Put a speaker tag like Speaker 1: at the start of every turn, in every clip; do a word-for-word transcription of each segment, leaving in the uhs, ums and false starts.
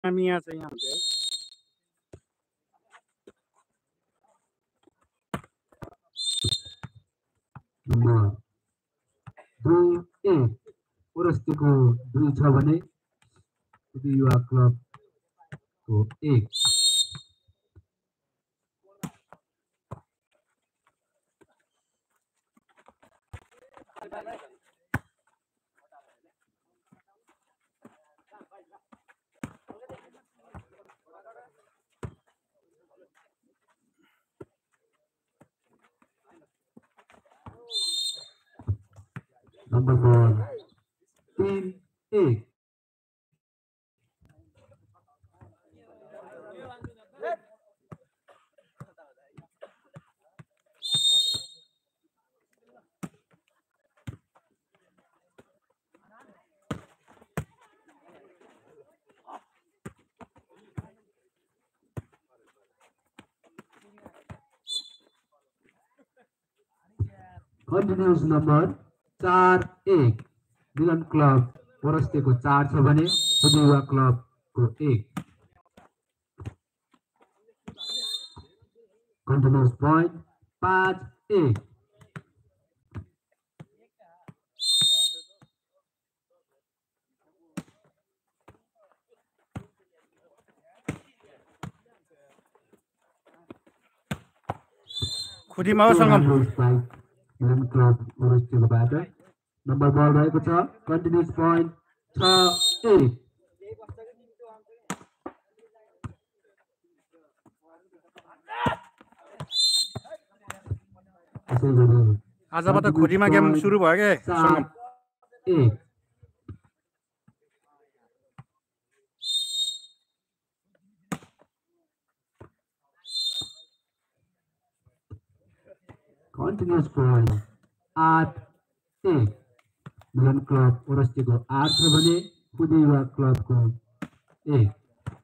Speaker 1: मिया चाहिँ यहाँ हुन्थ्यो
Speaker 2: नम्बर दुई एक पुरस्तीको दुई छ भने युवा क्लबको एक नंबर बॉल तीन एक कंटिन्यूस नंबर चार एक मिलन क्लब पुरस्तीको चार छ भने युवा क्लबको एक कंटिन्यूस पॉइंट पाँच एक
Speaker 1: खुदीमा हो सङ्गम
Speaker 2: मिलन क्लब पुरस्तीकोबाट नम्बर बल रहेको छ कंटिन्यूस पॉइंट छ एक
Speaker 1: आजबाट खुदीमा गेम सुरु भयो के सङ्गम
Speaker 2: एक कंटिन्यूस पॉइंट आठ एक मिलन क्लब पुरस्तीको आठ छ भने युवा क्लबको एक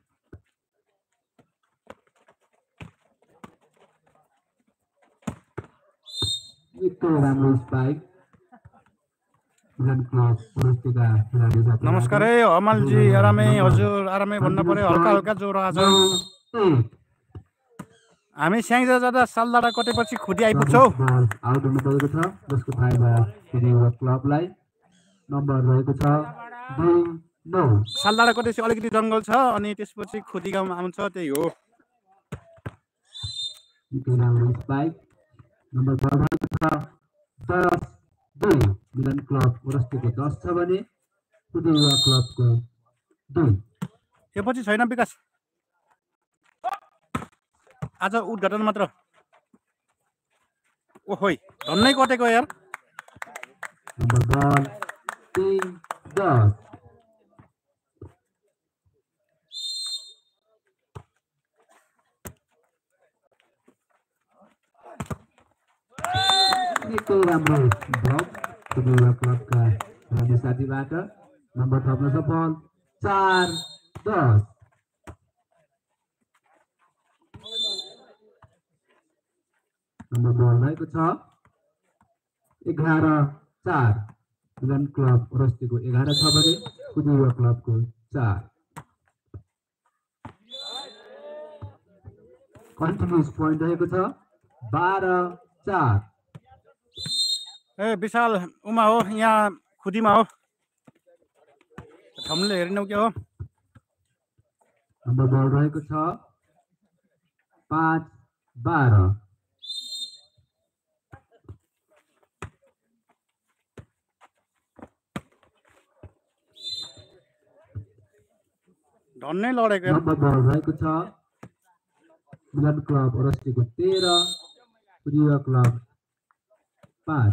Speaker 2: एकदम राम्रो स्पाइक मिलन क्लब पुरस्तीका खेलाडी साथी
Speaker 1: नमस्कार है अमलजी आरामै हजुर आरामै भन्नु पर्यो हल्का हल्का ज्वरो आज हामी स्याङ्जा जाँदा सालडाँडा कटेपछि खुदी आइपुग्छौ
Speaker 2: आउट हुनुभएको छ जसको फाइदा फेरि युवा क्लबलाई नम्बर रहेको छ दुई नौ
Speaker 1: सालडाँडा कटेपछि अलिकति जङ्गल छ अनि त्यसपछि खुदी गाउँमा आउँछ त्यही हो
Speaker 2: स्पाइक नम्बर रहेको छ दस दुई मिलन क्लब पुरस्तीको दस छ भने युवा क्लबको दुई
Speaker 1: त्यो पछि छैन विकास आज उद्घाटन मात्र ओहोइ धन्नै कटेको यार
Speaker 2: नम्बर बल तीन दस निकै राम्रो ब्लक युवा क्लबका खेलाडी साथीबाट नम्बर थप्न सफल चार दस नम्बर बल रहेको छ एघार चार मिलन क्लब पुरस्तीको एघार छ भने युवा क्लबको चार कन्टिन्युस पोइन्ट रहेको छ बाह्र चार
Speaker 1: ए विशाल उमा हो यहाँ खुदीमा हो ठम्ले हेर्नु के हो
Speaker 2: नम्बर बल रहेको छ पाँच बाह्र
Speaker 1: धन्नै लडेको
Speaker 2: नम्बर बल रहेको छ मिलन क्लब पुरस्तीको तेह्र युवा क्लब पाँच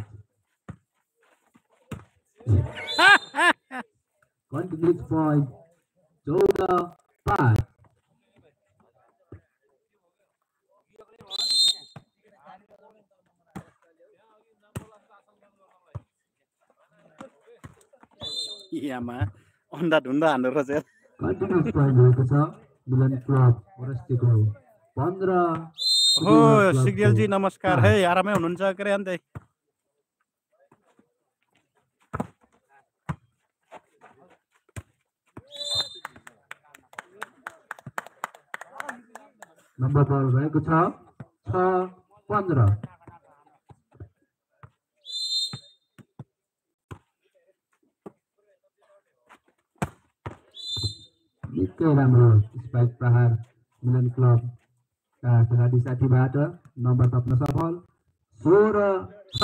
Speaker 2: कंटिन्यूस पॉइंट चौदह पाँच
Speaker 1: यहाँमा अन्डा ढुन्डा हान्नु रहेछ
Speaker 2: कंटिन्यूस पॉइंट रहेको छ मिलन क्लब पुरस्तीको पन्ध्र
Speaker 1: हो सिग्देलजी नमस्कार है आरामै हुनुहुन्छ के रे अन्त
Speaker 2: नम्बर बल रहेको छ छ पन्ध्र। निकै राम्रो स्पाइक प्रहार मिलन क्लबका खेलाडी साथीबाट नम्बर थप्न सफल सोह्र छ।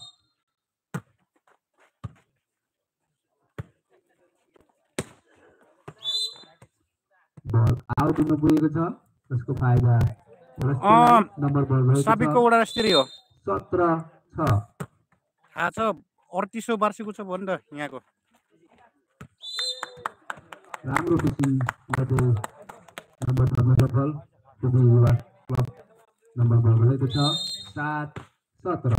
Speaker 2: बल आउट हुन पुगेको छ त्यसको फाइदा नम्बर बल
Speaker 1: साबिकको वडा राष्ट्रिय हो
Speaker 2: सत्र छ।
Speaker 1: थाहा छ अडतिसौँ वार्षिक छ भन्नु त यहाँको।
Speaker 2: राम्रो पिचिङ गर्दै नम्बर थप्न सफल पुगी युवा क्लब नम्बर बल रहेको छ सात सत्र।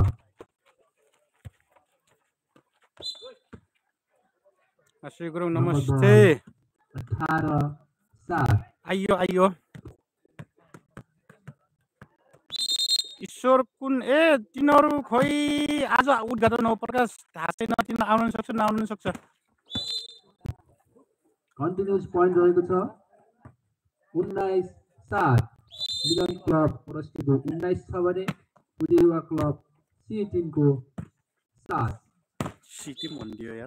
Speaker 1: अश्विनी गुरुङ नमस्ते।
Speaker 2: अठार सात।
Speaker 1: आइयो आइयो ईश्वर कुन ए तिनीहरू खोइ आज उद्घाटन हो प्रकाश थाहा छैन तिनीहरू आउन सक्छ नआउन सक्छ।
Speaker 2: कन्टिन्युस पोइन्ट रहेको छ उन्नाइस सात। मिलन क्लब रस्तीको उन्नाइस छ भने पुजी युवा क्लब सी टिमको सात।
Speaker 1: सी टिम भनिदियो यार।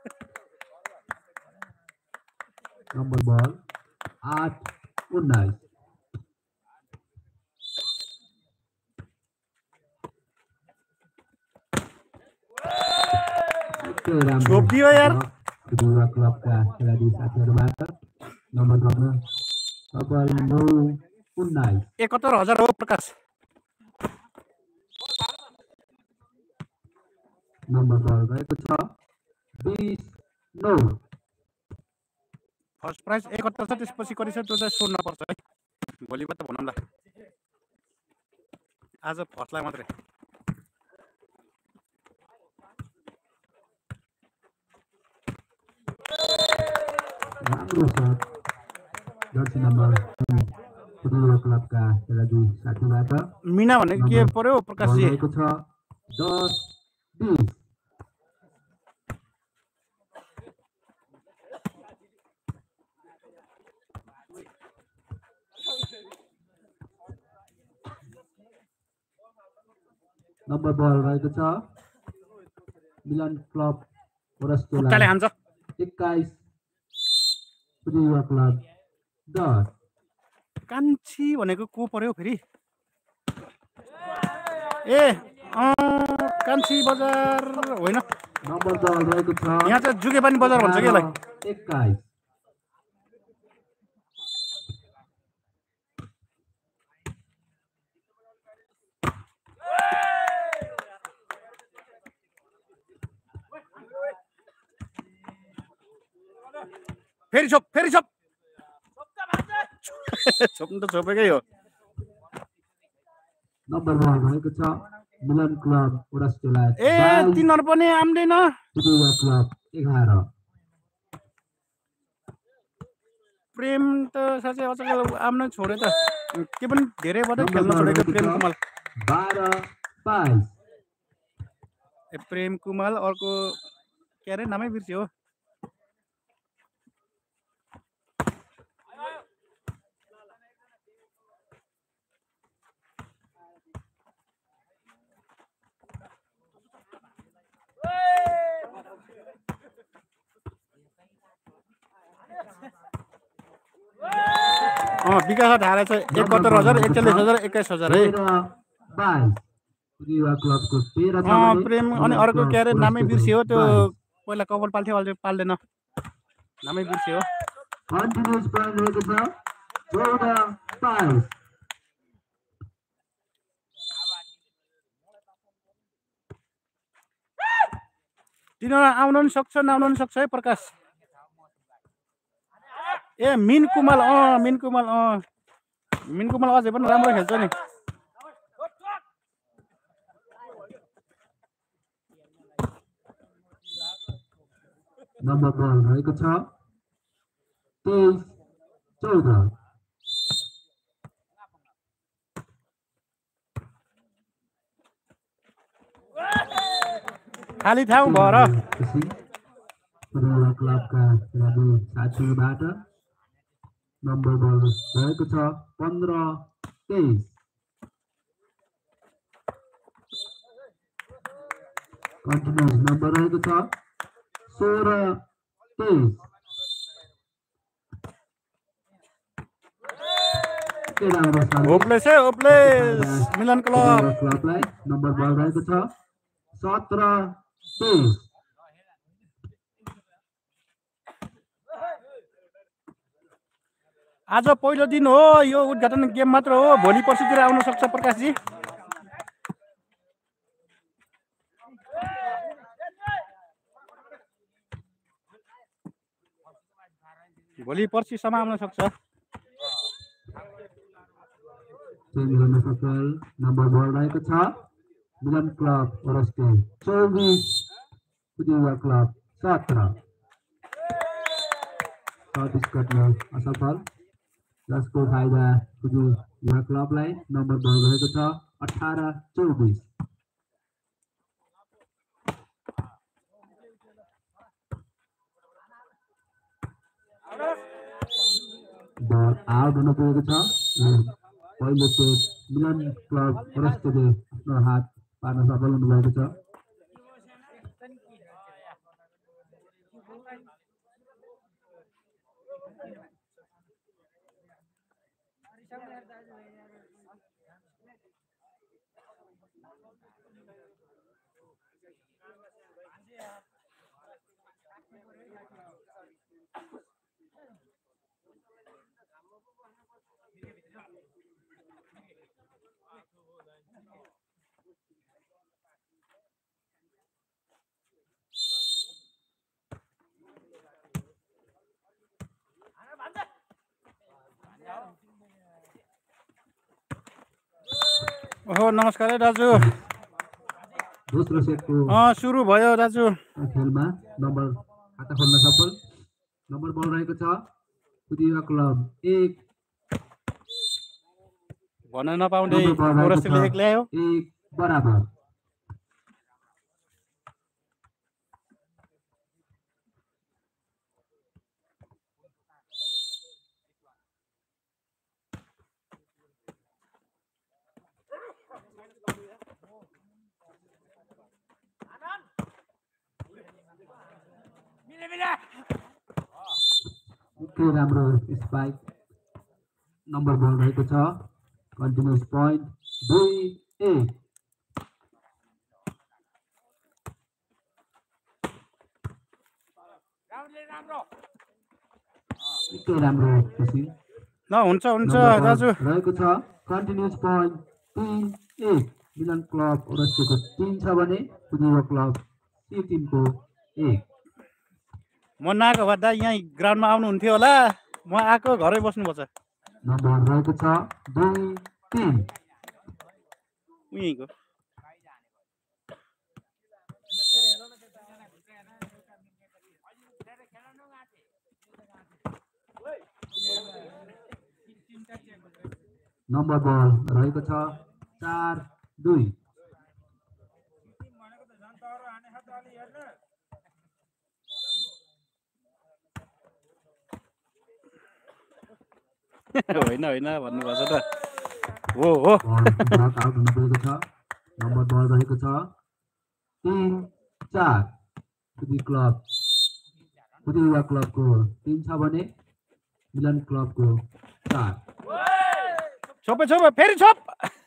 Speaker 2: नम्बर बल आठ उन्नाइस।
Speaker 1: छोपियो यार
Speaker 2: युवा क्लबका खेलाडी साथीहरूबाट नम्बर थप्न सफल नौ उन्नाइस।
Speaker 1: एकहत्तर हजार हो प्रकाश।
Speaker 2: नम्बर बल रहेको छ बिस नौ।
Speaker 1: फर्स्ट प्राइज एकहत्तर छ त्यसपछि कति छ त्यो चाहिँ सोध्न पर्छ है भोलिबाट भनौँला आज फर्स्टलाई मात्रै।
Speaker 2: राम्रो शट जर्सी नम्बर फुटबल क्लबका खेलाडी साथीबाट
Speaker 1: मिना भनेको के पर्यो प्रकाशजी?
Speaker 2: रहेको छ दस बिस। नम्बर बल रहेको छ मिलन क्लब
Speaker 1: खुट्टाले हान्छ
Speaker 2: एक्काइस युवा क्लब दस।
Speaker 1: कान्छी भनेको को पर्यो फेरि? ए कान्छी बजार होइन
Speaker 2: नम्बर बल रहेको छ
Speaker 1: यहाँ चाहिँ जुगेपानी बजार भन्छ कि यसलाई।
Speaker 2: एक्काइस।
Speaker 1: फेरि छोप फेरि छोप छोप्नु त छोपेकै हो।
Speaker 2: नम्बर बल रहेको छ मिलन क्लब उडस्टोला
Speaker 1: ए तिनीहरू पनि आउँदैन
Speaker 2: क्लब एघार।
Speaker 1: प्रेम त साँच्चै अचकल आउन छोड्यो त के पनि धेरै बढी खेल्न छोडेको प्रेम कुमाल
Speaker 2: बाह्र बाइस।
Speaker 1: ए प्रेम कुमाल अर्को के अरे नामै बिर्स्यो हो। विकास ढाला चाहिँ एकहत्तर हजार एकचालिस हजार एक्काइस हजार है प्रेम। अनि अर्को के अरे नामै बिर्स्यो त्यो पहिला कपाल पाल्थ्यो अहिले पाल्दैन नामै बिर्स्यो। तिनीहरू आउनु पनि सक्छ नआउनु पनि सक्छ है प्रकाश। ए मिन कुमाल अँ मिन कुमाल अँ मिन कुमाल अझै पनि राम्रो खेल्छ नि।
Speaker 2: नम्बर बल रहेको छ तेइस चौध।
Speaker 1: खाली ठाउँ भएर
Speaker 2: क्लबका खेलाडी साथीबाट नम्बर बल रहेको छ पन्ध्र तेइस कन्टिन्युस नम्बर रहेको छ सोह्र तेइस
Speaker 1: होपलेस है होपलेस मिलन क्लब
Speaker 2: क्लबलाई नम्बर बल रहेको छ सत्र तेइस
Speaker 1: आज पहिलो दिन हो यो उद्घाटन गेम मात्र हो भोलि पर्सितिर आउन सक्छ प्रकाशजी भोलि पर्सिसम्म आउन सक्छ
Speaker 2: नम्बर बल रहेको छ मिलन क्लब ओरस्ते चौबिस पुदिवा क्लब सत्र चौबिस कट्न असफल जसको फाइदा पुदिवा क्लबलाई नम्बर बल रहेको छ अठार चौबिस बल आउट हुन पुगेको छ पहिलो सेट मिलन क्लब ओरस्तेले आफ्नो हात पार्न सफल हुनुभएको छ
Speaker 1: ओहो नमस्कार है दाजु
Speaker 2: दोस्रो सेटको
Speaker 1: अँ सुरु भयो दाजु
Speaker 2: खेलमा नम्बर खाता खोल्न सफल नम्बर बल रहेको छ पुदिवा क्लब एक
Speaker 1: भन्न नपाउने ओरस्तेले एक ल्यायो
Speaker 2: एक बराबर निकै राम्रो स्पाइक नम्बर बल रहेको छ कन्टिन्युस पोइन्ट दुई एक निकै राम्रो खुसी
Speaker 1: ल हुन्छ हुन्छ दाजु
Speaker 2: रहेको छ कन्टिन्युस पोइन्ट तीन एक मिलन क्लब ओरस्तेको तीन छ भने पुदिवा क्लब सी टिमको एक
Speaker 1: म नआएको भए दा यहाँ ग्राउन्डमा आउनुहुन्थ्यो होला म आएको घरै बस्नुपर्छ
Speaker 2: नम्बर रहेको छ दुई तीन
Speaker 1: उहीँको
Speaker 2: नम्बर बल रहेको छ चार दुई
Speaker 1: होइन होइन भन्नुपर्छ त हो हो
Speaker 2: आउट हुन पुगेको छ नम्बर बल रहेको छ तीन चार पुदी क्लब पुदिवा क्लबको तीन छ भने मिलन क्लबको चार
Speaker 1: छोपे छोपे फेरि छोप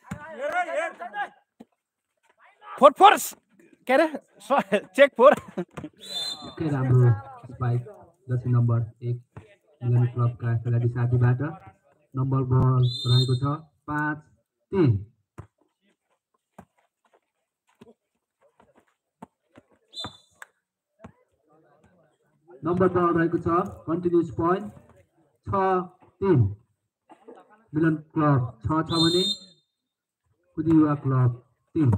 Speaker 1: फोर फोर के अरे चेक फोर
Speaker 2: निकै राम्रो स्पाइक जर्सी नम्बर एक मिलन क्लबका खेलाडी साथीबाट नम्बर बल रहेको छ पाँच तीन नम्बर बल रहेको छ कन्टिन्युस पोइन्ट छ तीन मिलन क्लब छ छ भने पुदिवा क्लब तीन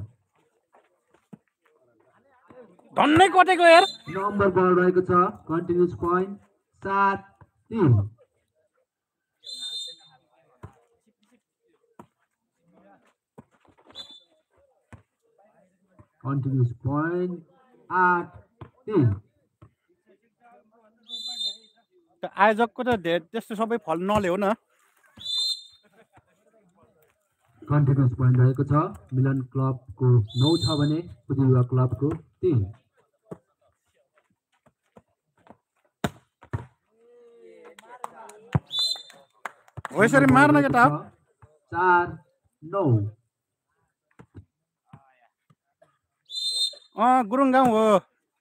Speaker 1: धन्नै कटेको यार
Speaker 2: नम्बर बल रहेको छ कन्टिन्युस पोइन्ट सात तीन कन्टिन्युस पोइन्ट आठ तीन
Speaker 1: आयोजकको त त्यस्तो सबै फल नल्याउ न
Speaker 2: कन्टिन्युस पोइन्ट रहेको छ मिलन क्लबको नौ छ भने पुजुवा क्लबको तीन
Speaker 1: हो यसरी मार्न केटा
Speaker 2: चार नौ
Speaker 1: अँ गुरुङ गाउँ हो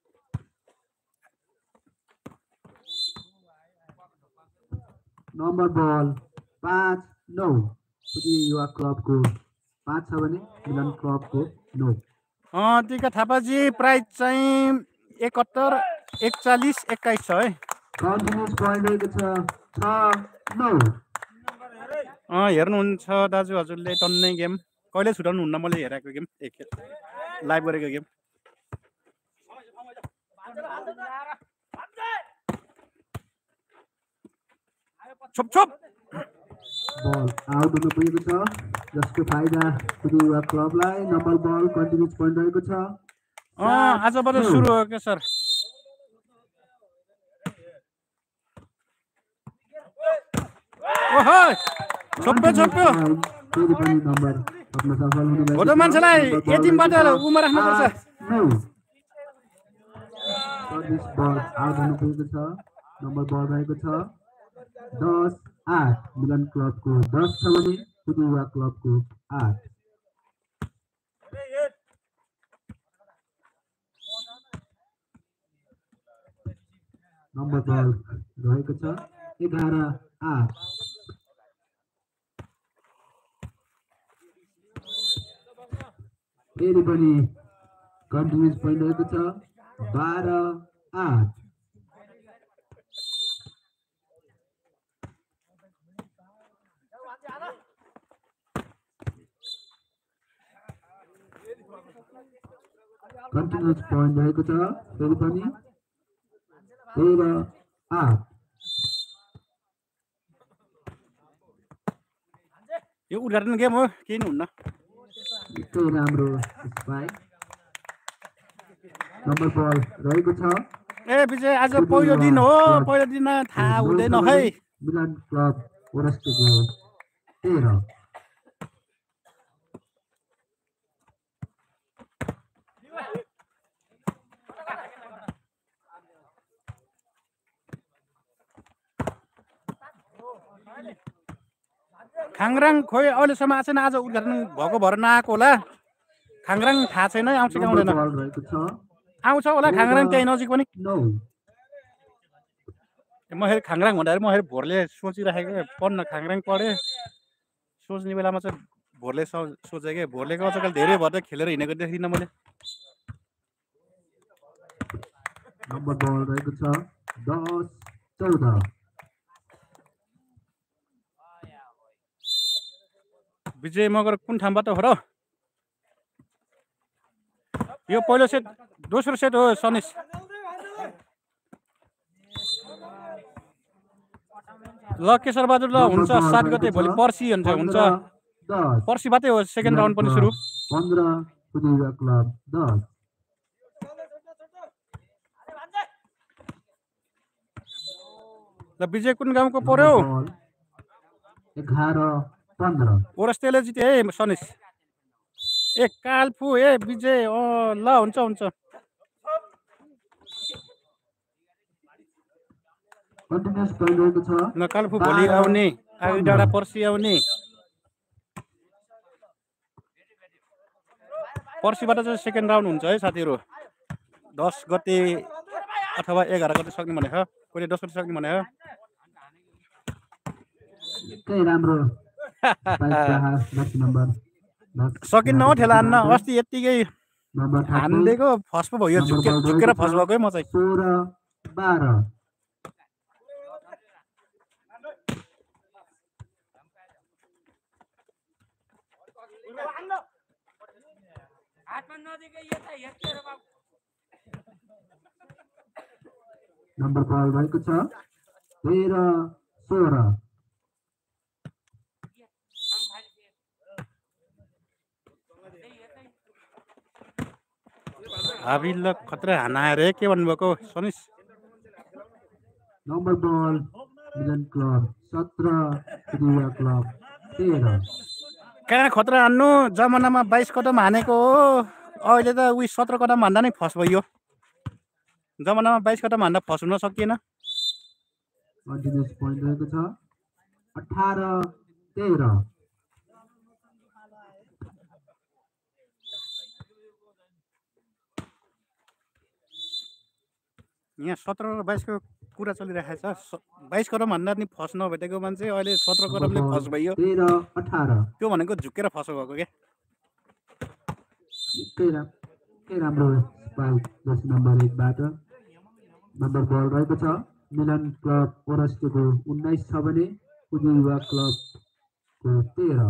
Speaker 2: नम्बर बल पाँच नौ पुजुवा क्लबको पाँच छ भने मिलन क्लबको नौ
Speaker 1: अँ टिका थापाजी प्राइस चाहिँ एकहत्तर एकचालिस एक्काइस छ है
Speaker 2: कन्टिन्युस पोइन्ट रहेको छ छ नौ
Speaker 1: अँ हेर्नुहुन्छ दाजु हजुरले टन्नै गेम कहिले छुटाउनु हुन्न मैले हेरेको गेम एक लाइभ गरेको गेम छोप छोप
Speaker 2: बल आउट हुन पुगेको छ जसको फाइदा पुजुवा क्लबलाई नम्बर बल कन्टिन्युस पोइन्ट रहेको छ
Speaker 1: अँ आजबाट सुरु हो क्या सर ओहो छोप्यो छोप्यो
Speaker 2: फेरि पनि नम्बर थप्न सफल हुनु
Speaker 1: हो त मान्छेलाई एटिमबाट उमा राख्नुपर्छ
Speaker 2: सर्भिस बल आउट हुनु पुगेको छ नम्बर बल रहेको छ दस आठ मिलन क्लबको दस छ भने पुजुवा क्लबको आठ नम्बर बल रहेको छ एघार आठ फेरि पनि कन्टिन्युस पोइन्ट रहेको छ बाह्र आठ कन्टिन्युस पोइन्ट रहेको छ फेरि पनि तेह्र आठ
Speaker 1: यो उद्घाटन गेम हो केही नै हुन्न
Speaker 2: निकै राम्रो स्पाइक नम्बर बल रहेको छ
Speaker 1: ए विजय आज पहिलो दिन हो पहिलो दिनमा थाहा हुँदैन है
Speaker 2: मिलन क्लब ओरस्टेको तेह्र
Speaker 1: खाङराङ खोइ अहिलेसम्म आएको छैन आज उद्घाटन भएको भएर नआएको होला खाङराङ थाहा छैन आउँछ कि आउँदैन
Speaker 2: बल रहेको छ
Speaker 1: आउँछ होला खाङराङ त्यही नजिक पनि
Speaker 2: नौ
Speaker 1: म फेरि खाङराङ भन्दाखेरि म फेरि भोरले सोचिराखेको पढ्न खाङराङ पढेँ सोच्ने बेलामा चाहिँ भोरले सोचेँ कि भोरलेको आजकल धेरै भएर खेलेर हिँडेको देखिनँ मैले
Speaker 2: नम्बर बल रहेको छ दस चौध
Speaker 1: विजय मगर कुन ठाउँबाट हो र यो पहिलो सेट दोस्रो सेट हो सनिस ल केशर बहादुर ल हुन्छ सात गते भोलि पर्सि हुन्छ हुन्छ पर्सिबाटै हो सेकेन्ड राउन्ड पनि सुरु
Speaker 2: पन्ध्र पुजुवा क्लब दस
Speaker 1: ल विजय कुन गाउँको पर्यो
Speaker 2: एघार पन्ध्र
Speaker 1: ओरस्तेले जित्यो है सनिस ए कालफु ए विजय अँ ल हुन्छ हुन्छ
Speaker 2: कन्टिन्युस पोइन्ट रहेको छ
Speaker 1: ल कालफु भोलि आउने आगे डाँडा पर्सि आउने पर्सिबाट चाहिँ सेकेन्ड राउन्ड हुन्छ है साथीहरू दस गते अथवा एघार गते सक्ने भनेको कहिले दस गते सक्ने भनेको
Speaker 2: निकै राम्रो
Speaker 1: सकिन्न हो ठेला हान्न अस्ति यत्तिकै हानिदिएको फस पो भयो झुके झुकेर फस भएको है म चाहिँ
Speaker 2: सोह्र बाह्र नम्बर बल रहेको छ तेह्र सोह्र
Speaker 1: हाबी ल खतरा हानाएर के भन्नुभएको सनिस
Speaker 2: नम्बर बल मिलन क्लब सत्र पुजुवा क्लब तेह्र
Speaker 1: कहाँ खतरा हान्नु जमानामा बाइस कदम हानेको हो अहिले त उही सत्र कदम हान्दा नै फस भयो जमानामा बाइस कदम हान्दा फस हुन सकिएन
Speaker 2: कन्टिन्युस पोइन्ट रहेको छ अठार तेह्र
Speaker 1: यहाँ सत्र र बाइसको कुरा चलिरहेको छ बाइस कदम भन्दा नि फस नभेटेको मान्छे अहिले सत्र कदमले फस भयो
Speaker 2: तेह्र अठार
Speaker 1: त्यो भनेको झुकेर फस भएको क्या
Speaker 2: निकै राम्रो स्पाइक जर्सी नम्बर एकबाट नम्बर बल रहेको छ मिलन क्लब ओरस्टेको उन्नाइस छ भने पुजे युवा क्लबको तेह्र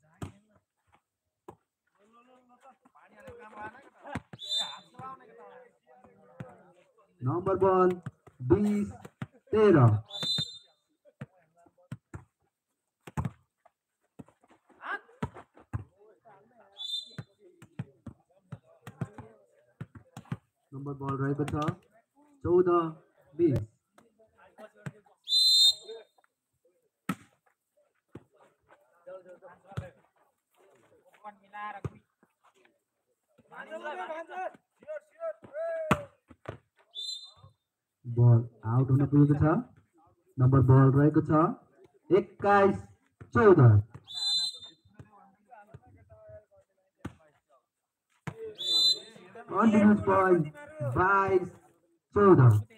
Speaker 2: नम्बर बल बिस तेह्र नम्बर बल रहेको छ चौध बिस बल आउट हुन पुगेको छ नम्बर बल रहेको छ एक्काइस चौध कन्टिन्युस पोइन्ट बाइस चौध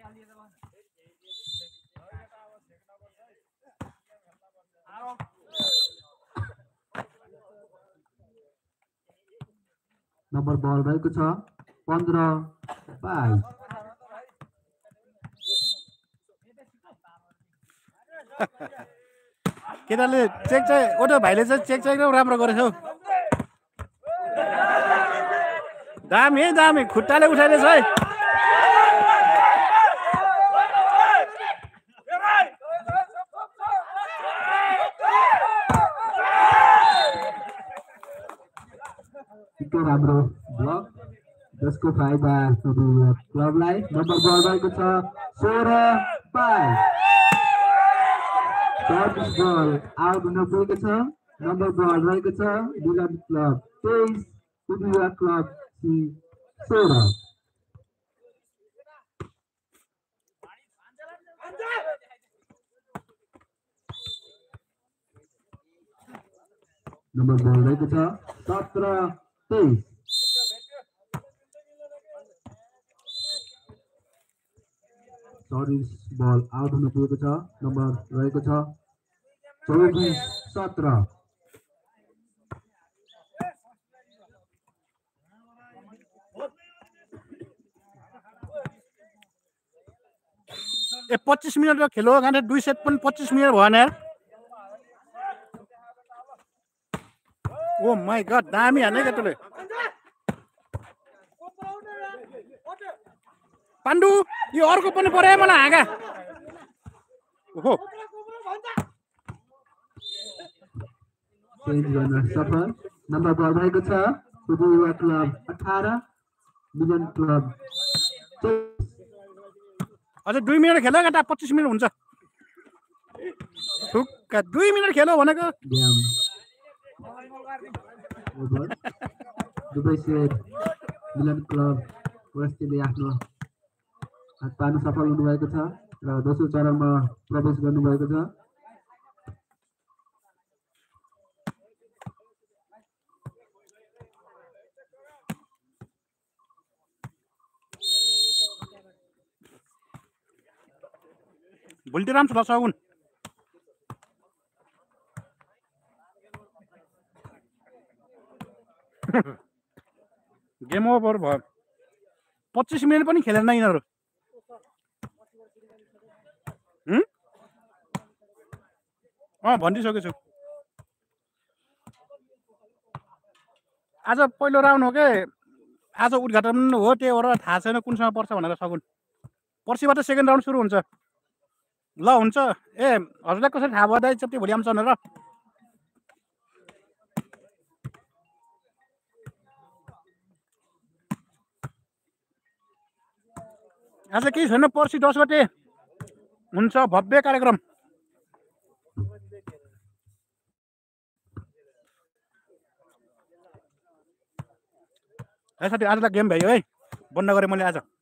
Speaker 2: नम्बर बल रहेको छ पन्ध्र बाइस
Speaker 1: केटाले चेक चाहिँ ओटो भाइले चाहिँ चेक चाहिँ एकदम राम्रो गरेछ हौ दामी दामी खुट्टाले उठाइरहेछ है
Speaker 2: निकै राम्रो ब्लक जसको फाइदा क्लबलाई नम्बर बल रहेको छ सोह्र बाइस चौबिस बल आउट हुन पुगेको छ नम्बर बल रहेको छ मिलन क्लब तेइस पुजुवा क्लब सोह्र नम्बर बल रहेको छ सत्र तेइस चौबिस बल आउट हुन पुगेको छ नम्बर रहेको छ चौबिस सत्र
Speaker 1: ए पच्चिस मिनट खेल हो खाने दुई सेट पनि पच्चिस मिनट भएन यार ओ माई गड दामी हाने क्या तँले पाण्डु यो अर्को पनि पर्यो मलाई हाँगा ओहो
Speaker 2: चेन्ज गर्न सफल नम्बर बल रहेको छ पुजुवा क्लब अठार मिलन क्लब
Speaker 1: अझ दुई मिनट खेल घटा पच्चिस मिनट हुन्छ ठुक्का दुई मिनट खेल भनेको
Speaker 2: दुवै सेट मिलन क्लब ओरस्टेले आफ्नो हात पार्न सफल हुनुभएको छ र दोस्रो चरणमा प्रवेश गर्नुभएको छ
Speaker 1: भुल्टिराम छ सगुन गेम ओभर भयो पच्चिस मिनट पनि खेलेन यिनीहरू अँ भनिदिइसकेछु आज पहिलो राउन्ड हो के आज उद्घाटन हो त्यही भएर थाहा छैन कुनसँग पर्छ भनेर सगुन पर्सिबाट सेकेन्ड राउन्ड सुरु हुन्छ ल हुन्छ ए हजुरलाई कसरी थाहा भयो दाइ चेप्टी भोलि आउँछ भनेर आज केही छैन पर्सि दस गते हुन्छ भव्य कार्यक्रम है साथी आजलाई गेम भ्यायो है बन्द गरेँ मैले आज